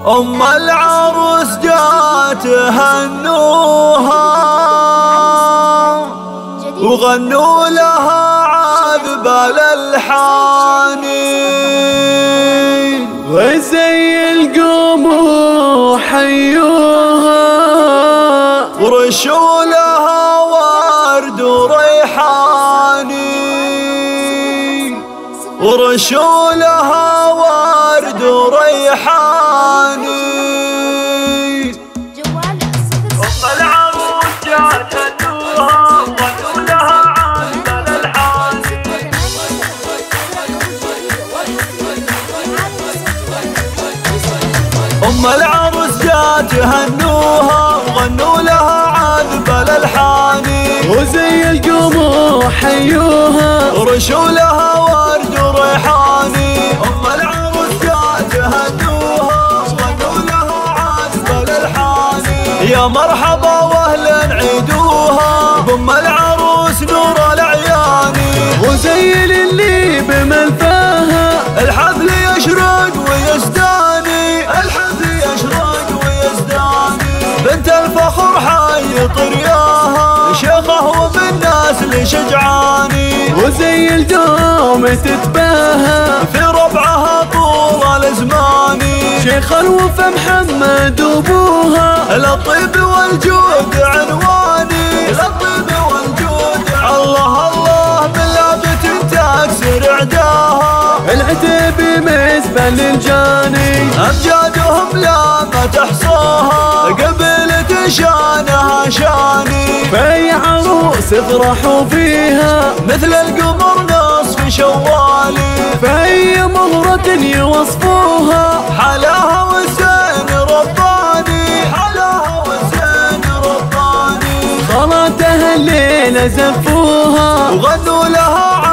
أم العروس جات هنوها وغنوا لها عذب الألحان، وزي القمر حيوها ورشوا لها ورد وريحان، ورشوا لها ورد وريحان. أم العروس جات هنوها وغنوا لها عذب الألحان. أم العروس جات هنوها وغنوا لها عذب الألحان، وزي القمر حيوها ورشوا لها ورد وريحاني. أم العروس جات هنوها وغنوا لها عذب الألحان، يا مرحبا واهلا عيدوها بأم العروس نور الأعيان. وزي اللي بملفاها الحفل يشرق ويزداني، الحفل يشرق ويزداني، بنت الفخر حي طرياها شيخه وبالناس لشجعاني. وزي الدوم تتباهى في ربعها طول الازمان، شيخ الوفا محمد وابوها، للطيب والجود عنواني، للطيب والجود. الله الله من لابت تكسر عداها، العتيب مزبل للجاني، أمجادهم لا ما تحصاها، قبلت شانها شاني. في عروس افرحوا فيها مثل القمر نصف شوالي، في مهرة يوصفوها، حلاها وزين رباني، حلاها وزين رباني. صلاتها الليلة زفوها وغنوا لها